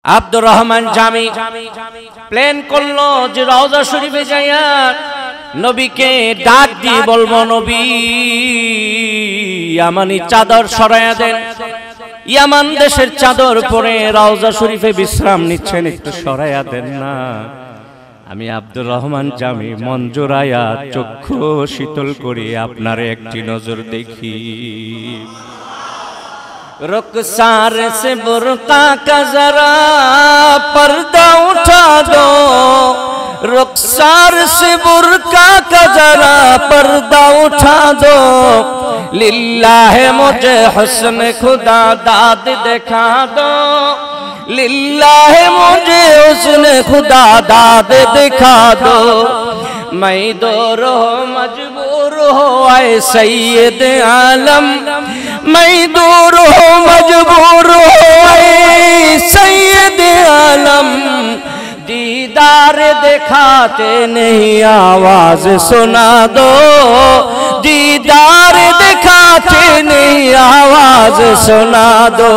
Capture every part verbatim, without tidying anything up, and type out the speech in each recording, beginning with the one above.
আব্দুর রহমান জামি plan করলো যে রওজা শরীফে যাইয়া নবীকে ডাক দিয়ে বলবো, নবী ইয়ামানি চাদর সরাইয়া দেন। ইয়ামান দেশের চাদর পরে রওজা শরীফে বিশ্রাম নিচ্ছেন, একটু সরাইয়া দেন না। আমি আব্দুর রহমান জামি মন জোড়াইয়া চক্ষু শীতল করি আপনারে একটি নজর দেখি। रुखसार से बुर्का का जरा पर्दा उठा दो, रुखसार से बुर्का का जरा पर्दा उठा दो, लिल्लाह मुझे हुस्न खुदा दाद दिखा दो, लिल्लाह मुझे हुस्न खुदा दाद दिखा दो। मैं दूर हो मजबूर हो आए सैयद आलम, मैं दूर हो मजबूर हो आए सैयद आलम, दीदार दिखाते नहीं आवाज सुना दो, दीदार दिखाते नहीं आवाज सुना दो।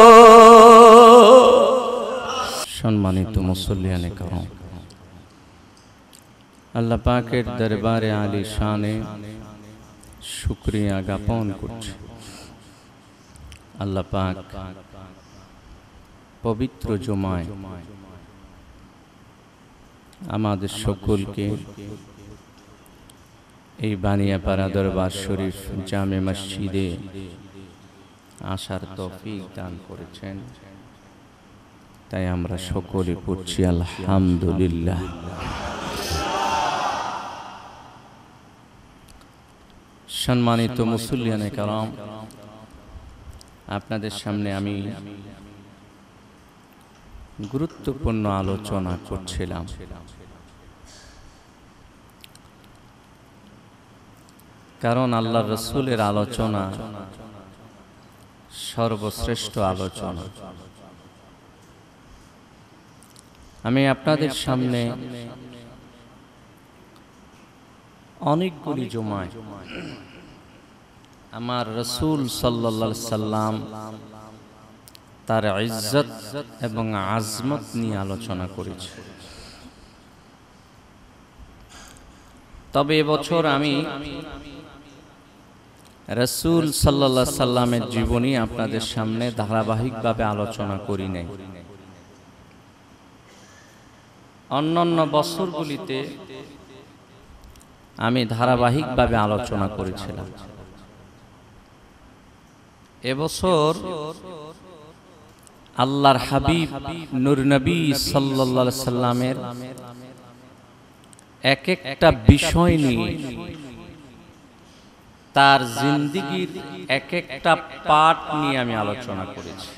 सम्मानित मुसल्लियाने करम, আল্লাহ পাকের দরবারে আলী শানে শুকরিয়া জ্ঞাপন করছি। আল্লাহ পাক পবিত্র জুমায় আমাদের সকলকে এই বানিয়াপাড়া দরবার শরীফ জামে মসজিদে আসার তৌফিক দান করেছেন, তাই আমরা সকলে পড়ছি আলহামদুলিল্লাহ। সম্মানিত মুসল্লিয়ানে কারাম, আপনাদের সামনে আমি গুরুত্বপূর্ণ আলোচনা করছিলাম। কারণ আল্লাহর রাসূলের আলোচনা সর্বশ্রেষ্ঠ আলোচনা। আমি আপনাদের সামনে অনেকগুলি জুমায় আমার রাসূল সাল্লাল্লাহু আলাইহি সাল্লাম তার ইজ্জত এবং আজমত নিয়ে আলোচনা করেছি। তবে এবছর আমি রাসূল সাল্লাল্লাহু আলাইহি সাল্লামের জীবনী আপনাদের সামনে ধারাবাহিকভাবে আলোচনা করি নাই। অন্যান্য বছরগুলিতে আমি ধারাবাহিকভাবে আলোচনা করেছিলাম। এবছর আল্লাহর হাবিব নূর নবী সাল্লাল্লাহু আলাইহি সাল্লামের এক একটা বিষয় নিয়ে, তার জিন্দেগীর এক একটা পাঠ নিয়ে আমি আলোচনা করেছি।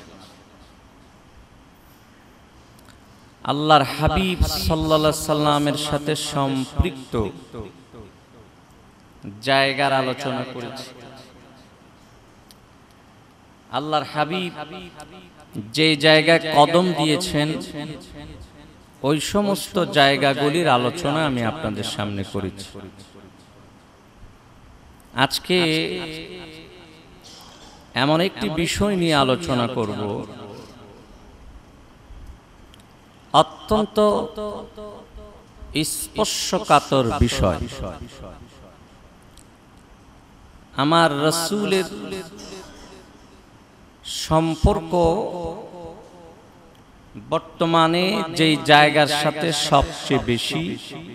আল্লাহর হাবিব সাল্লাল্লাহু আলাইহি সাল্লামের সাথে সম্পৃক্ত জায়গার আলোচনা করেছি। আল্লাহর হাবিব যে জায়গায় কদম দিয়েছেন ওই সমস্ত জায়গাগুলির আলোচনা আমি আপনাদের সামনে করেছি। আজকে এমন একটি বিষয় নিয়ে আলোচনা করব, অত্যন্ত স্পর্শকাতর বিষয়। আমার রাসূলের সম্পর্ক বর্তমানে যেই জায়গার সাথে সবচেয়ে বেশি,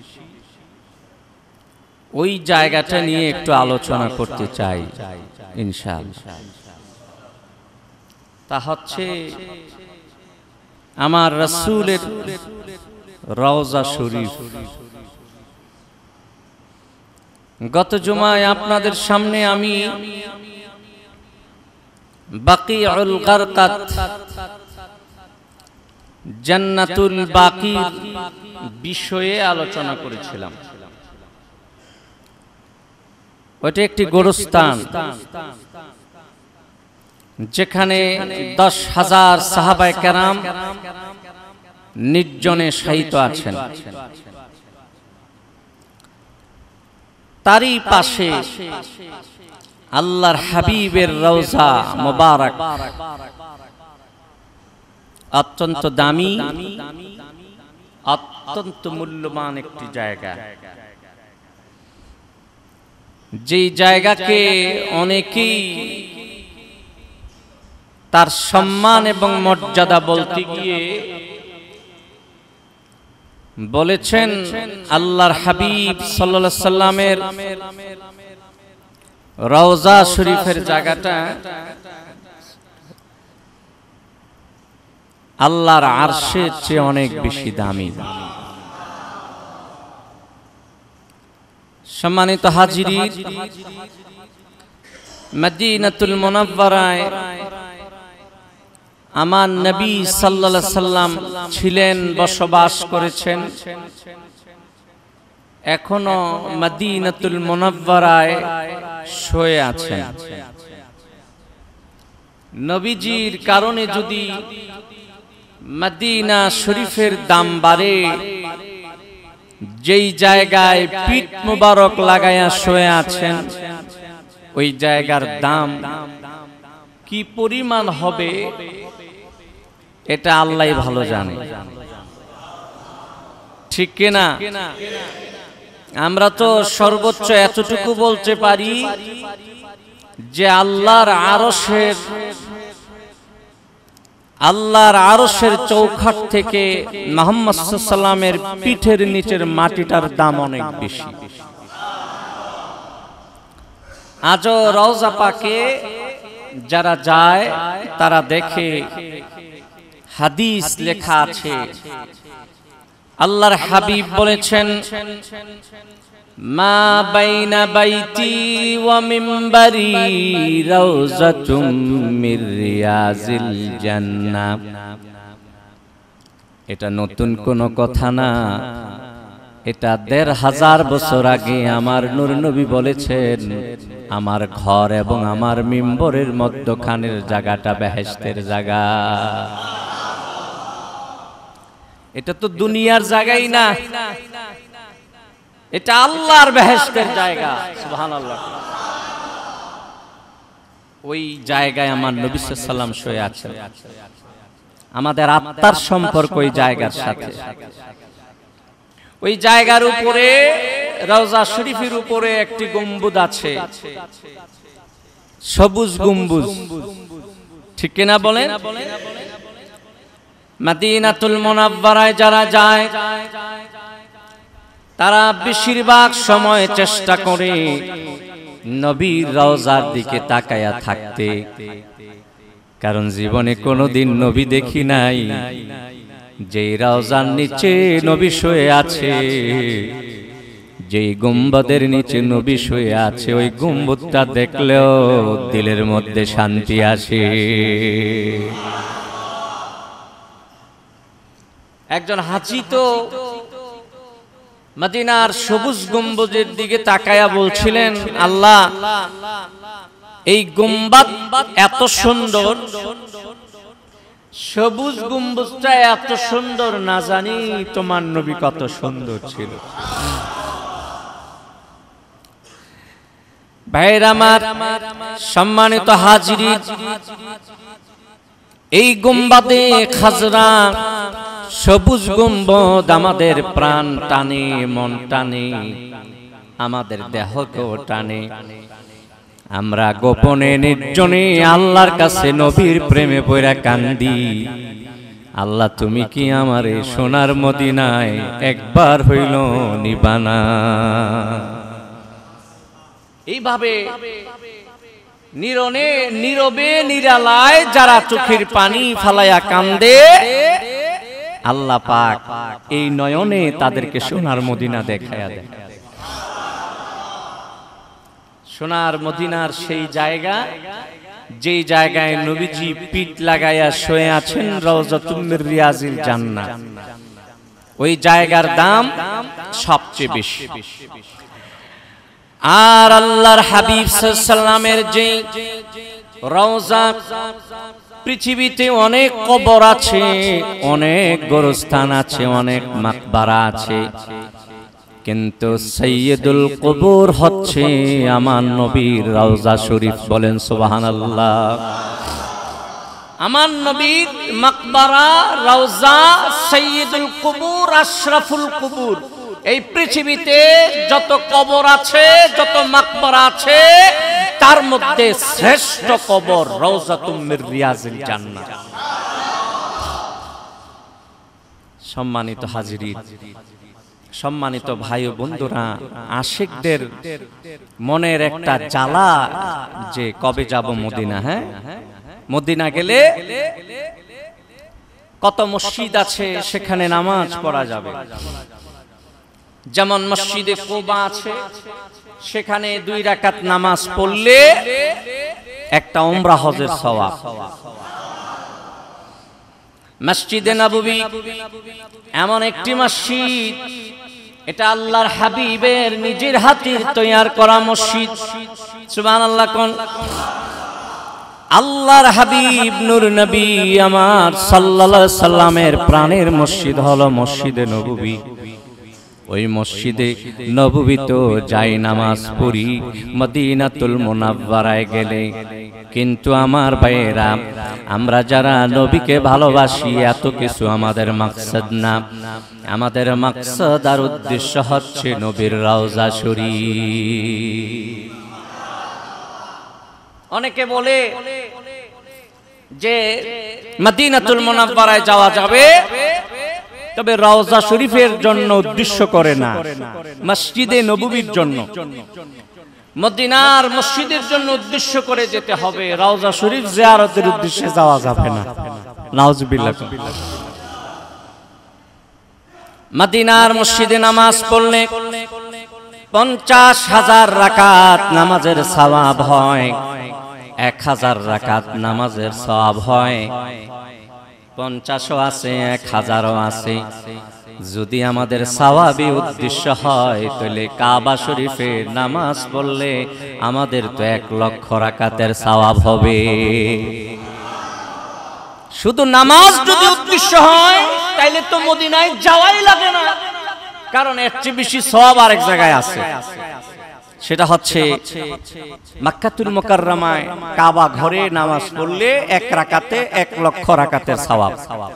ওই জায়গাটা নিয়ে একটু আলোচনা করতে চাই ইনশাআল্লাহ। তা হচ্ছে আমার রাসূলের রওজা শরীফ। গত জুমায় আপনাদের সামনে আমি বাকিউল গারকাত জান্নাতুল বাকির বিষয়ে আলোচনা করেছিলাম। ওটা একটি গোরস্থান যেখানে দশ হাজার সাহাবায়ে কেরাম নির্জনে শায়িত আছেন। তারই পাশে আল্লাহর হাবিবের রওজা মুবারক। অত্যন্ত দামি, অত্যন্ত মূল্যবান একটি জায়গা, যেই জায়গাকে অনেকেই তার সম্মান এবং মর্যাদা বলতে গিয়ে বলেছেন আল্লাহর হাবিব সাল্লাল্লাহু আলাইহি সাল্লামের রওজা শরীফের জায়গাটা আল্লাহর আরশের চেয়ে অনেক বেশি দামি। সম্মানিত হাজিরিন, মদিনাতুল মুনাওয়ারায় আমার নবী সাল্লাল্লাহু আলাইহি সাল্লাম ছিলেন, বসবাস করেছেন। এখনো মদিনাতুল মুনাওয়ারায় শুয়ে আছেন। নবীজির কারণে যদি মদিনা শরীফের দাম বাড়ে, যেই জায়গায় পিঠ মুবারক লাগায়া শুয়ে আছেন ওই জায়গার দাম কি পরিমাণ হবে এটা আল্লাহই ভালো জানে, ঠিক কিনা? আমরা তো সর্বোচ্চ এতটুকু বলতে পারি যে আল্লাহর আরশের আল্লাহর আরশের চৌখাট থেকে মুহাম্মদ সাল্লাল্লাহু আলাইহি সাল্লামের পিঠের নিচের মাটিটার দাম অনেক বেশি। আজও রওজা পাকে যারা যায় তারা দেখে হাদিস লেখা আছে, আল্লাহর হাবিব বলেছেন, মা বাইনা বাইতি ওয়া মিম্বারি রাউযাতুম মির রিয়াজিল জান্নাহ। এটা নতুন কোনো কথা না, এটা দেড় হাজার বছর আগে আমার নূর নবী বলেছেন, আমার ঘর এবং আমার মিম্বরের মধ্যখানের জায়গাটা বেহেশতের জায়গা। এটা তো দুনিয়ার জায়গাই না, এটা আল্লাহর বেহেশতের জায়গা। সুবহানাল্লাহ। ওই জায়গায় আমার নবী সাল্লাল্লাহু আলাইহি সাল্লাম শুয়ে আছেন। আমাদের আত্মার সম্পর্ক ওই জায়গার সাথে। ওই জায়গার উপরে রওজা শরীফের উপরে একটি গম্বুজ আছে, সবুজ গম্বুজ, ঠিক কিনা বলেন? মদিনাতুল মুনাওয়ারায় যারা যায় তারা বেশিরভাগ সময় চেষ্টা করে নবীর রওজার দিকে তাকায়া থাকতে, কারণ জীবনে কোনোদিন নবী দেখি নাই যেই রওজার নিচে নবী শুয়ে আছে, যেই গুম্বদের নিচে নবী শুয়ে আছে, ওই গুম্বদটা দেখলেও দিলের মধ্যে শান্তি আসে। একজন হাজী তো মদিনার সবুজ গম্বুজের দিকে তাকায়া বলছিলেন, আল্লাহ, এই গুম্বাদ এত সুন্দর, সবুজ গম্বুজটা এত সুন্দর, না জানি তোমার নবী কত সুন্দর ছিল। ভাইরা আমার, সম্মানিত হাজিরিন, এই গুম্বাদে খাজরা সবুজ গুম্বদ আমাদের প্রাণ টানে, মন টানে, আমাদের দেহকেও টানে। আমরা গোপনে নির্জনে আল্লাহর কাছে নবীর প্রেমে পড়া কান্দি, আল্লাহ তুমি কি আমারে সোনার মদিনায় একবার হইল নিবানা। এইভাবে নিরনে নীরবে নিরালায় যারা চোখের পানি ফালায়া কান্দে, আল্লাহ পাক এই নয়নে তাদেরকে সোনার মদিনা দেখায়া দেয়। সোনার মদিনার সেই জায়গা, যেই জায়গায় নবীজি পিঠ লাগাইয়া শুয়ে আছেন, রাউযাতুম মির রিয়াজিল জান্নাহ, ওই জায়গার দাম সবচেয়ে বেশি। আর আল্লাহর হাবিব সাল্লাল্লাহু আলাইহি সাল্লামের যে রওজা, পৃথিবীতে অনেক কবর আছে, অনেক গোরস্থান আছে, অনেক মাকবারা আছে, কিন্তু সাইয়্যিদুল কবর হচ্ছে আমার নবীর রওজা শরীফ। বলেন সুবহানাল্লাহ। আমার নবীর মাকবারা, রওজা, সাইয়্যিদুল কুবুর, আশরাফুল কুবুর, এই পৃথিবীতে যত কবর আছে, যত মাকবারা আছে, তার মধ্যে শ্রেষ্ঠ কবর রওজাতুম মির রিয়াজিল জান্নাহ। সম্মানিত হাজিরিন, সম্মানিত ভাই ও বন্ধুরা, আশিকদের মনের একটা জ্বালা যে কবে যাব মদিনা। হ্যাঁ, মদিনা গেলে কত মসজিদ আছে, সেখানে নামাজ পড়া যাবে। যেমন মসজিদে কুবা আছে, সেখানে দুই রাকাত নামাজ পড়লে একটা উমরা হজের সওয়াব। মসজিদে নববী এমন একটি মসজিদ, এটা আল্লাহর হাবিবের নিজের হাতের তৈয়ার করা মসজিদ। সুবহানাল্লাহ কোন আল্লাহর হাবিব নূর নবী আমার সাল্লাল্লাহু আলাইহি সাল্লামের প্রাণের মসজিদ হলো মসজিদে নববী। ওই মসজিদে নববীতে যাই নামাজ পড়ি মদিনাতুল মুনাওয়ারায় গেলে। কিন্তু আমার ভাইয়েরা, আমরা যারা নবীকে ভালোবাসি, এত কিছু আমাদের মাকসাদ না। আমাদের মাকসাদ আর উদ্দেশ্য হচ্ছে নবীর রওজা শরীফ। অনেকে বলে যে মদিনাতুল মুনাওয়ারায় যাওয়া যাবে, তবে রওজা শরীফের জন্য উদ্দেশ্য করে না, মসজিদে নববীর জন্য, মদিনার মসজিদের জন্য উদ্দেশ্য করে যেতে হবে। রওজা শরীফ জিয়ারতের উদ্দেশ্যে যাওয়া যাবে না। নাউজুবিল্লাহ। মদিনার মসজিদে নামাজ পড়লে পঞ্চাশ হাজার রাকাত নামাজের সওয়াব হয়, এক হাজার রাকাত নামাজের সওয়াব হয়। পঞ্চাশও আছে, এক হাজারও আছে। যদি আমাদের সওয়াবি উদ্দেশ্য হয়, তাহলে কাবা শরীফে নামাজ পড়লে আমাদের তো এক লক্ষ রাকাতের সওয়াব হবে। শুধু নামাজ যদি উদ্দেশ্য হয়, তাইলে তো মদিনায় যাওয়াই লাগে না, কারণ এর চেয়ে বেশি সওয়াব আরেক জায়গায় আছে। সেটা হচ্ছে মক্কাতুল মুকাররমায় কাবা ঘরে নামাজ পড়লে এক রাকাতে এক লক্ষ রাকাতের সওয়াব।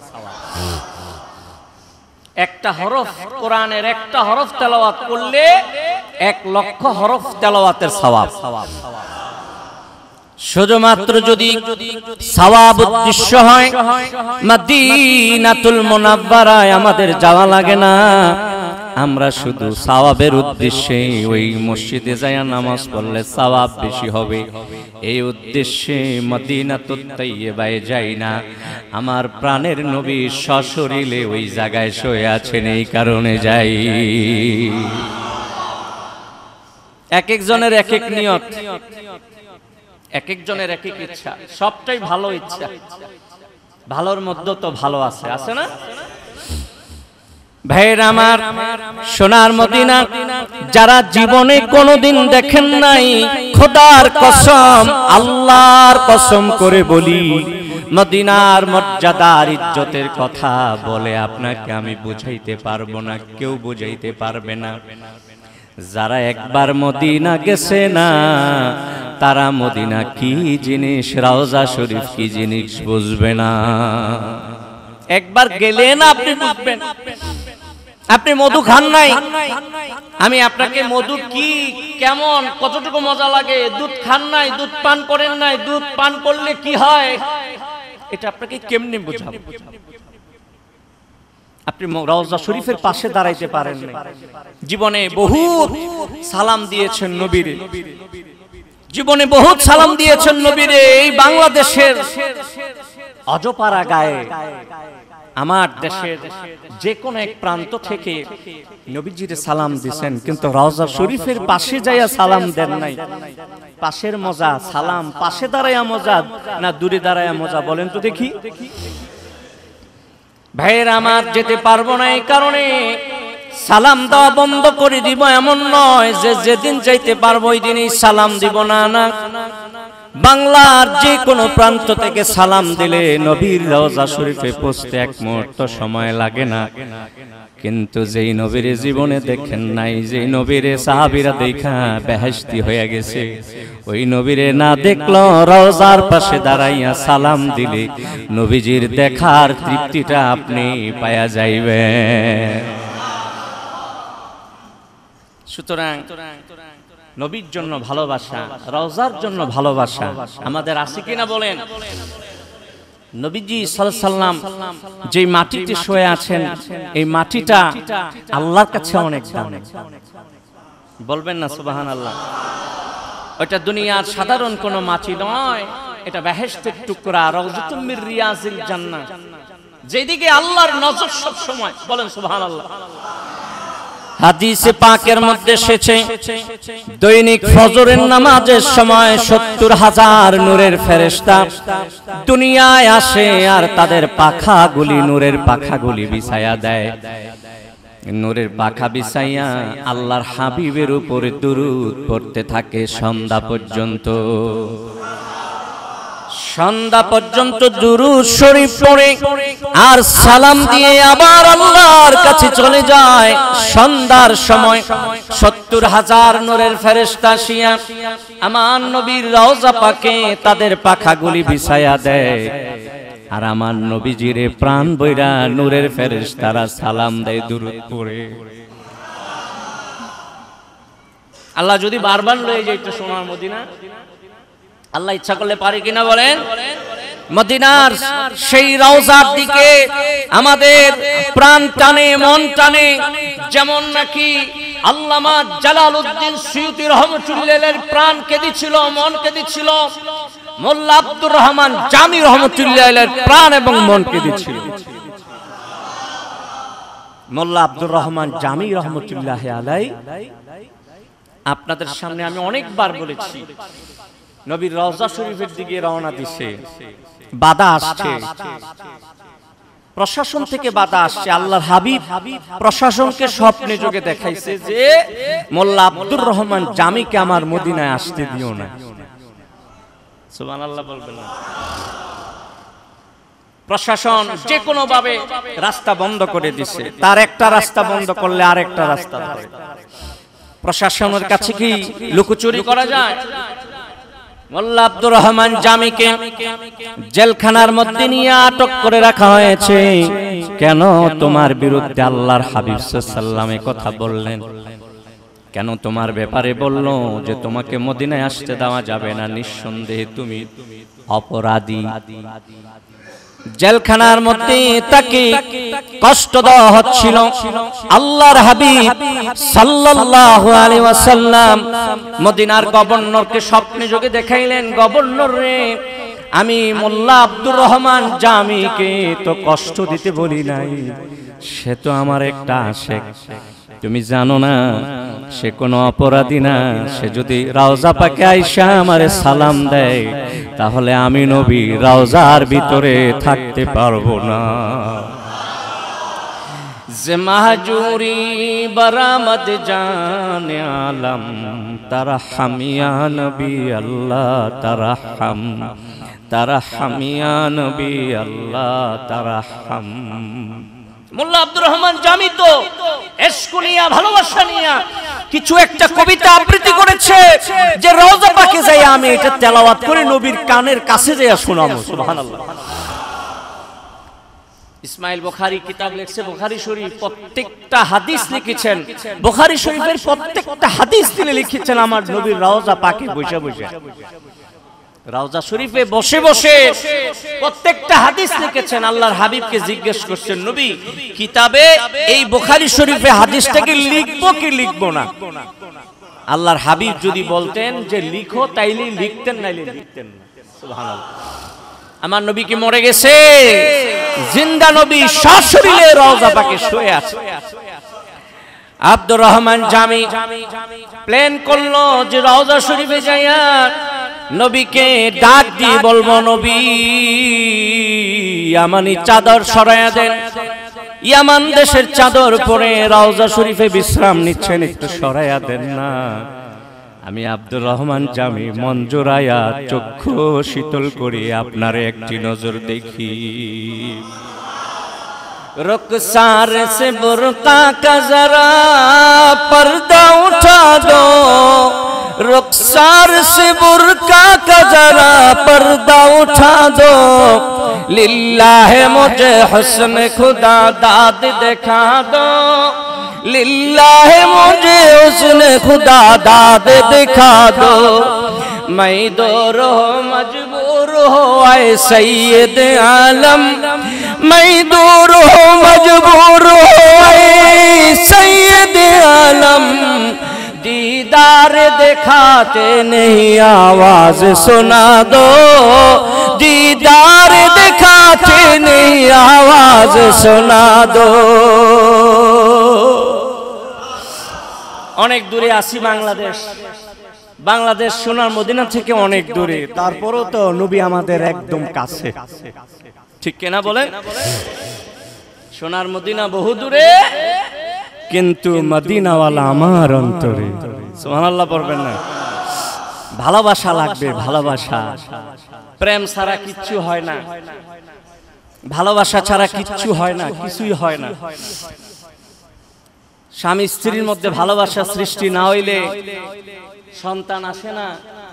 একটা হরফ, কোরআনের একটা হরফ তেলাওয়াত করলে এক লক্ষ হরফ তেলাওয়াতের সওয়াব। শুধুমাত্র যদি সওয়াব উদ্দেশ্য হয়, মদিনাতুল মুনাওয়ারায় আমাদের যাওয়া লাগে না। আমরা শুধু সওয়াবের উদ্দেশ্যে ওই মসজিদে যায়া নামাজ পড়লে সওয়াব বেশি হবে, এই উদ্দেশ্যে মদিনাতুত তাইয়্যিবায় যাই না। আমার প্রাণের নবী সশরীরে ওই জায়গায় শুয়ে আছেন, এই কারণে যাই। এক একজনের এক এক নিয়ত, এক একজনের এক এক ইচ্ছা, সবটাই ভালো ইচ্ছা। ভালোর মধ্যে তো ভালো আছে, আছে না ভাইরা আমার? সোনার মদিনা যারা জীবনে কোনোদিন দেখেন নাই, খোদার কসম, আল্লাহর কসম করে বলি, মদিনার মর্যাদার ইজ্জতের কথা বলে আপনাকে আমি বুঝাইতে পারবো না, কেউ বুঝাইতে পারবে না। যারা একবার মদিনা গেছে না, তারা মদিনা কি জিনিস, রওজা শরীফ কি জিনিস বুঝবে না। একবার গেলে না আপনি বুঝবেন। আপনি মধু খান নাই, আমি আপনাকে মধু কি, কেমন, কতটুকু মজা লাগে, দুধ খান নাই, দুধ পান করেন নাই, দুধ পান করলে কি হয়, এটা আপনাকে কেমনে বোঝাবো? আপনি রওজা শরীফের পাশে দাঁড়াইতে পারেন না। জীবনে বহুত সালাম দিয়েছেন নবীরে, জীবনে বহুত সালাম দিয়েছেন নবীরে। এই বাংলাদেশের অজপাড়া গায়ে, আমার দেশের যে কোনো এক প্রান্ত থেকে নবীজির সালাম দিয়েছেন, কিন্তু রওজা শরীফের পাশে যাইয়া সালাম দেন নাই। পাশের মজা, সালাম পাশে দাঁড়াইয়া মজা না দূরে দাঁড়াইয়া মজা, বলেন তো দেখি। ভাইয়ের আমার, যেতে পারবো না, এই কারণে সালাম দেওয়া বন্ধ করে দিব এমন নয় যে যেদিন যাইতে পারবো ওই দিনই সালাম দিব না। না, বাংলার যে কোনো প্রান্ত থেকে সালাম দিলে নবীর রওজা শরীফে পৌঁছতে এক মুহূর্ত সময় লাগে না। কিন্তু যেই নবীর জীবনে দেখেন নাই, যেই নবীর সাহাবীরা দেখা বেহেশতি হয়ে গেছে, ওই নবীরে না দেখলো রওজার পাশে দাঁড়াইয়া সালাম দিলে নবীজির দেখার তৃপ্তিটা আপনি পায়া যাইবেন। সুতরাং নবীর জন্য ভালোবাসা, রওজার জন্য ভালোবাসা আমাদের আছে কিনা বলেন? নবীজি সাল্লাল্লাহু আলাইহি সাল্লাম যে মাটিতে শুয়ে আছেন, এই মাটিটা আল্লাহর কাছে অনেক দামি। বলবেন না সুবহানাল্লাহ? ওটা দুনিয়ার সাধারণ কোনো মাটি নয়, এটা বেহেশতের টুকরা, রাউযাতুম মির রিয়াজিল জান্নাহ, যেদিকে আল্লাহর নজর সব সময়। বলেন সুবহানাল্লাহ। হাদিসে পাকের মধ্যে এসেছে দৈনিক ফজরের নামাজের সময় সত্তর হাজার নূরের ফেরেশতা দুনিয়ায় আসে আর তাদের পাখাগুলি, নূরের পাখাগুলি বিছায়া দেয়। নূরের পাখা বিছাইয়া আল্লাহর হাবিবের উপরে দুরূদ পড়তে থাকে সন্ধ্যা পর্যন্ত। সন্ধ্যা পর্যন্ত দুরূদ শরীফ পড়ে আর সালাম দিয়ে আবার আল্লাহর কাছে চলে যায়। সন্ধ্যার সময় সত্তর হাজার নূরের ফেরেশতা আসিয়া আমার নবীর রওজা পাকে তাদের পাখাগুলি বিছায়া দেয় আর আমার নবীজিরে প্রাণ বইরা নূরের ফেরেশতারা সালাম দেয় দুরূদ পড়ে। আল্লাহ যদি বারবার লয়ে যাইতো সোনার মদিনা, আল্লাহ ইচ্ছা করলে পারে কিনা বলেন? মদিনার সেই রওজার দিকে আমাদের প্রাণ টানে, মন টানে। যেমন নাকি আল্লামা জালালউদ্দিন সুয়ুতী রহমাতুল্লাহের প্রাণ কেঁদেছিল, মন কেঁদেছিল, মোল্লা আব্দুর রহমান জামি রহমাতুল্লাহের প্রাণ এবং মন কেঁদেছিল। মোল্লা আব্দুর রহমান জামি রহমাতুল্লাহি আলাইহি আপনাদের সামনে আমি অনেকবার বলেছি, নবীর রওজা শরীফের দিকে রওনা দিছে, বাধা আসছে, প্রশাসন থেকে বাধা আসছে। আল্লাহর হাবিব প্রশাসনকে স্বপ্নে যোগে দেখাইছে যে মোল্লা আব্দুর রহমান জামিকে আমার মদিনায় আসতে দিও না। সুবহানাল্লাহ বলবেন না? প্রশাসন যে কোনো ভাবে রাস্তা বন্ধ করে দিছে, তার একটা রাস্তা বন্ধ করলে আরেকটা রাস্তা ধরে। প্রশাসনের কাছে কি লুকোচুরি করা যায়? মোল্লা আব্দুর রহমান জামিকে জেলখানার মধ্যে নিয়ে আটক করে রাখা হয়েছে। কেন? তোমার বিরুদ্ধে আল্লাহর হাবিব সাল্লাল্লাহু আলাইহি ওয়াসাল্লাম কথা বললেন। কেন? তোমার ব্যাপারে বলল যে তোমাকে মদিনায় আসতে দেওয়া যাবে না, নিঃসন্দেহে তুমি অপরাধী। জেলখানার মধ্যে তাকে কষ্ট দেওয়া হচ্ছিল। আল্লাহর হাবিব সাল্লাল্লাহু আলাইহি ওয়াসাল্লাম মদিনার গভর্নরকে স্বপ্নে যোগে দেখাইলেন, গভর্নর রে, আমি মোল্লা আব্দুর রহমান জামিকে তো কষ্ট দিতে বলি নাই, সে তো আমার একটা আশেক। তুমি জানো না সে কোনো অপরাধী না। সে যদি রওজা পাকে আইসা আমারে সালাম দেয় তাহলে আমি নবী রওজার ভিতরে থাকতে পারবো না। যে মাহজুরি বরামদ জানে আলম তারহাম ইয়া নবী আল্লাহ তারহাম, তারহাম ইয়া নবী আল্লাহ তারহাম। মোল্লা আব্দুর রহমান জামি তো ইশক নিয়া, ভালোবাসা নিয়া কিছু একটা কবিতা আবৃত্তি করেছে যে রওজা পাকে যাই আমি এটা তেলাওয়াত করে নবীর কানের কাছে যাইয়া শোনাবো। সুবহানাল্লাহ। ইসমাইল বুখারী কিতাব লিখছে, বুখারী শরীফ প্রত্যেকটা হাদিস লিখেছেন, বুখারী শরীফের প্রত্যেকটা হাদিস তিনি লিখেছেন আমার নবীর রওজা পাকে বসে বসে। রওজা শরীফে বসে বসে প্রত্যেকটা হাদিস লিখেছেন। আল্লাহর হাবিবকে জিজ্ঞেস করছেন, নবী কিতাবে এই বুখারী শরীফে হাদিসটাকে লিখবো কি লিখবো না? আল্লাহর হাবিব যদি বলতেন যে লিখো তাইলে লিখতেন, নাইলে লিখতেন না। সুবহানাল্লাহ। আমার নবী কি মরে গেছে? জিন্দা নবী সশরীরে রওজা পাকে শুয়ে আছে। আব্দুর রহমান জামি প্ল্যান করলো যে রওজা শরীফে যাইয়া নবীকে ডাক দিয়ে বলবো, নবী ইয়ামানি চাদর সরাইয়া দেন। ইয়ামান দেশের চাদর পরে রওজা শরীফে বিশ্রাম নিচ্ছেন, একটু সরাইয়া দেন না। আমি আব্দুর রহমান জামি মন জোড়ায়া চক্ষু শীতল করে আপনার একটি নজর দেখি। रुखसार से बुर्का का जरा पर्दा उठा दो, रुखसार से बुर्का का जरा पर्दा उठा दो, लिल्लाह मुझे हुस्न खुदा दाद दिखा दो, लिल्लाह मुझे हुस्न खुदा दाद दिखा दो, मैं दूर हो मजबूर हो आए सैयद आलम, मैं दूर हो मजबूर हो आए सैयद आलम, दीदार दिखाते नहीं आवाज सुना दो, दीदार दिखाते नहीं आवाज सुना दो। অনেক দূরে আছি বাংলাদেশ, বাংলাদেশ সোনার মদিনা থেকে অনেক দূরে, তারপরও তো নবী আমাদের একদম কাছে, ঠিক কিনা বলেন? সোনার মদিনা বহু দূরে, কিন্তু মদিনাওয়ালা আমার অন্তরে। সুবহানাল্লাহ পড়বেন না? ভালোবাসা লাগবে, ভালোবাসা। প্রেম ছাড়া কিচ্ছু হয় না, ভালোবাসা ছাড়া কিচ্ছু হয় না, কিছুই হয় না। স্বামী স্ত্রীর মধ্যে ভালোবাসা সৃষ্টি না হইলে সন্তান আসে না।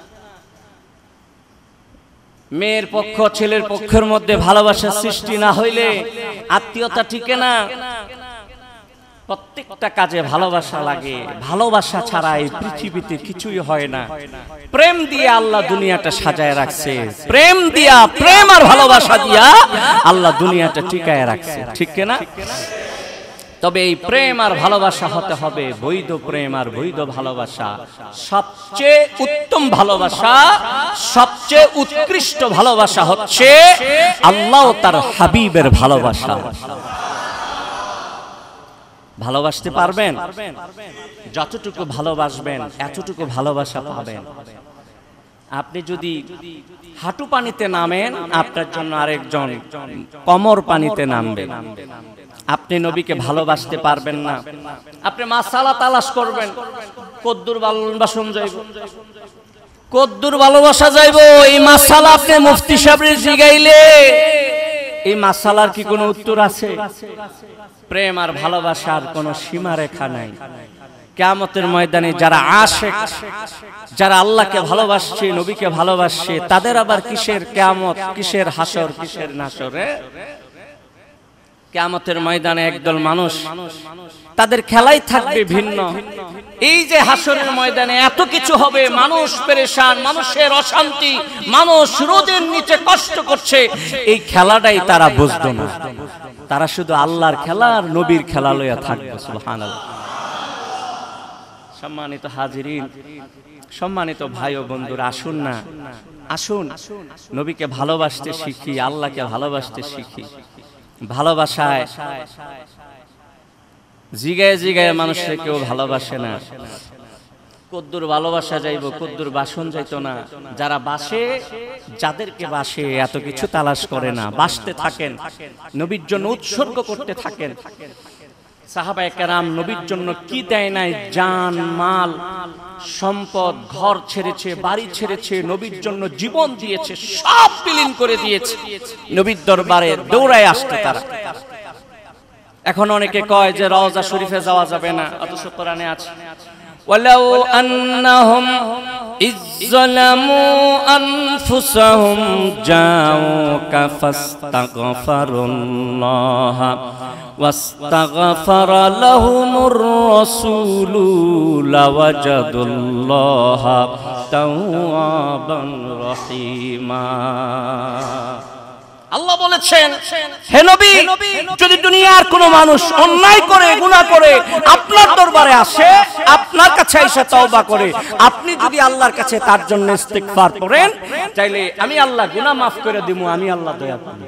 মেয়ের পক্ষ ছেলের পক্ষের মধ্যে ভালোবাসা সৃষ্টি না হইলে আত্মীয়তা টিকে না। প্রত্যেকটা কাজে ভালোবাসা লাগে, ভালোবাসা ছাড়া এই পৃথিবীতে কিছুই হয় না। প্রেম দিয়ে আল্লাহ দুনিয়াটা সাজায় রাখছে, প্রেম দিয়া, প্রেম আর ভালোবাসা দিয়া আল্লাহ দুনিয়াটা টিকায় রাখছে, ঠিক কিনা? তবে এই প্রেম আর ভালোবাসা হতে হবে বৈধ প্রেম আর বৈধ ভালোবাসা। সবচেয়ে উত্তম ভালোবাসা, সবচেয়ে উৎকৃষ্ট ভালোবাসা হচ্ছে আল্লাহ ও তার হাবিবের ভালোবাসা। ভালোবাসতে পারবেন? যতটুকু ভালোবাসবেন এতটুকু ভালোবাসা পাবেন। আপনি যদি হাঁটু পানিতে নামেন, আপনার জন্য আরেকজন কোমর পানিতে নামবেন। আপনি নবীকে ভালোবাসতে পারবেন না। আপনি মাসালা তালাশ করবেন, কদ্দুর ভালোবাসন যাইব, কদ্দুর ভালোবাসা যাইব, এই মাসালা আপনি মুফতি সাহেবের জিগাইলে এই মাসালার কি কোনো উত্তর আছে? প্রেম আর ভালোবাসার কোনো সীমারেখা নাই। কিয়ামতের ময়দানে যারা আশিক, যারা আল্লাহকে ভালোবাসছে, নবীকে ভালোবাসছে, তাদের আবার কিসের কিয়ামত, কিসের হাসর, কিসের নাসরে? কিয়ামতের ময়দানে একদল মানুষ, তাদের খেলাই থাকবে ভিন্ন। এই যে হাসরের ময়দানে এত কিছু হবে, মানুষ পেরেশান, মানুষের অশান্তি, মানুষ রোদের নিচে কষ্ট করছে, এই খেলাটাই তারা বুঝতো না। তারা শুধু আল্লাহর খেলা আর নবীর খেলা লইয়া থাকবে। সুবহানাল্লাহ। সম্মানিত হাজিরিন, সম্মানিত ভাই ও বন্ধুরা, আসুন না, আসুন নবীকে ভালোবাসতে শিখি, আল্লাহকে ভালোবাসতে শিখি। ভালোবাসায় জিগায় জিগায় মানুষকে কেউ ভালোবাসে না। কদ্দুর ভালোবাসা যাইব, কদ্দুর বাসন যাইতো না। যারা বাসে, যাদেরকে বাসে এত কিছু তালাশ করে না, বাসতে থাকেন, নবীর জন্য উৎসর্গ করতে থাকেন। সাহাবায়ে কেরাম নবীর জন্য কি দেয় নাই? জান, মাল, সম্পদ, ঘর ছেড়েছে, বাড়ি ছেড়েছে, নবীর জন্য জীবন দিয়েছে, সব বিলীন করে দিয়েছে। নবীর দরবারে দৌড়ায় আসতো তারা। এখন অনেকে কয় যে রওজা শরীফে যাওয়া যাবে না, অথচ কোরআনে আছে ওয়ালাউ আন্নাহুম ইযলামু আনফুসাহুম জাউকা ফাস্তাগফিরুল্লাহ ওয়াস্তাগফারা লাহুমুর রাসূলু লাওয়াজাদুল্লাহ তাওয়াবান রহিমা। আল্লাহ বলেছেন, হে নবী, যদি দুনিয়ার কোন মানুষ অন্যায় করে, গুনাহ করে আপনার দরবারে আসে, আপনার কাছে এসে তওবা করে, আপনি যদি আল্লাহর কাছে তার জন্য ইস্তিগফার করেন, তাইলে আমি আল্লাহ গুনাহ মাফ করে দেব, আমি আল্লাহ দয়া করব।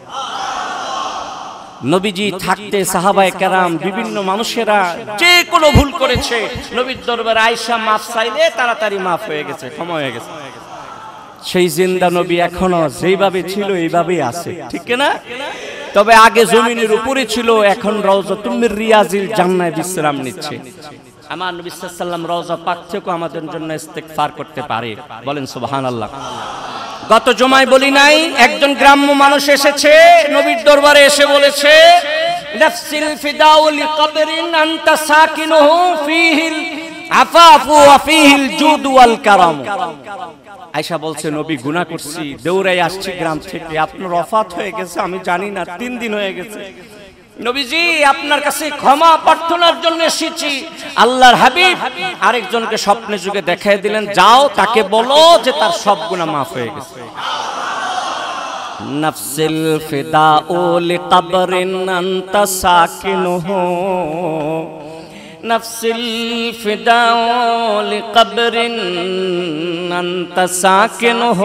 নবীজি থাকতে সাহাবায়ে কেরাম বিভিন্ন মানুষেরা যে কোনো ভুল করেছে, নবীর দরবারে আয়েশা মাফ চাইলে তাড়াতাড়ি মাফ হয়ে গেছে, ক্ষমা হয়ে গেছে। সেই জিন্দা নবী এখনো যেইভাবে ছিল এইভাবেই আছে, ঠিক না? তবে আগে জমিনের উপরে ছিল, এখন রাউযাতুম মির রিয়াজিল জান্নাতে বিশ্রাম নিচ্ছে। আমার নবী সাল্লাল্লাহু আলাইহি ওয়াসাল্লাম রওজা পাক থেকে আমাদের জন্য ইস্তেগফার করতে পারে? বলেন সুবহানাল্লাহ। গত জুমায় বলি নাই, একজন গ্রাম্য মানুষ এসেছে নবীর দরবারে, এসে বলেছে নাফসিল ফিদাউ লিকবরিন আনতা সাকিনুহু ফীহিল আফাফু ওয়া ফীহিল জুদ ওয়াল কারাম। আয়েশা বলছে নবী গুনাহ করছি, দৌড়াই আসছি গ্রাম থেকে, আপনার ওফাত হয়ে গেছে আমি জানি না, তিন দিন হয়ে গেছে। নবীজি আপনার কাছে ক্ষমা প্রার্থনার জন্য এসেছি। আল্লাহর হাবিব আরেকজনকে স্বপ্নে যুগে দেখাই দিলেন, যাও তাকে বলো যে তার সব গুনাহ মাফ হয়ে গেছে। নাফসিল ফিদাউ লিকবরিন আনতা সাকিনুহু, নাফসিল ফিদাউ লিকবরিন আনতা সাকিনুহু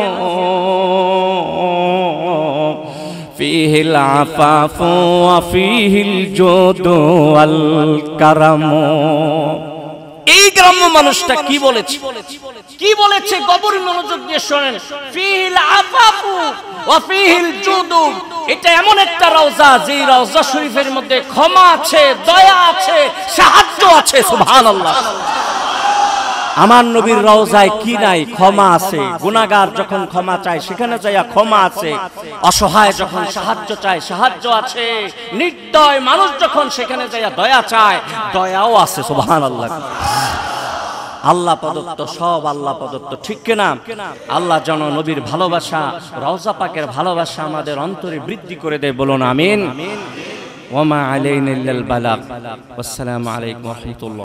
ফীহিল আফাফু ওয়া ফীহিল জুদু ওয়াল কারাম। এই গ্রাম্য মানুষটা কি বলেছে, কি বলেছে গভীর মনোযোগ দিয়ে শুনেন। ফীহিল আফাফু ওয়া ফীহিল জুদু, এটা এমন একটা রওজা যে রওজা শরীফের মধ্যে ক্ষমা আছে, দয়া আছে, সাহায্য আছে। সুবহানাল্লাহ। আমার নবীর রওজায় কি নাই? ক্ষমা আছে। গুনাহগার যখন ক্ষমা চায় সেখানে যাইয়া ক্ষমা আছে, অসহায় যখন সাহায্য চায় সাহায্য আছে, নির্দয় মানুষ যখন সেখানে যাইয়া দয়া চায় দয়াও আছে। সুবহানাল্লাহ। আল্লাহ প্রদত্ত, সব আল্লাহ প্রদত্ত, ঠিক কিনা? আল্লাহ যেন নবীর ভালোবাসা, রওজা পাকের ভালোবাসা আমাদের অন্তরে বৃদ্ধি করে দেয়, বলুন আমিন। ওয়া মা আলাইনা ইল্লাল বালাগ। আসসালামু আলাইকুম ওয়া রাহমাতুল্লাহ।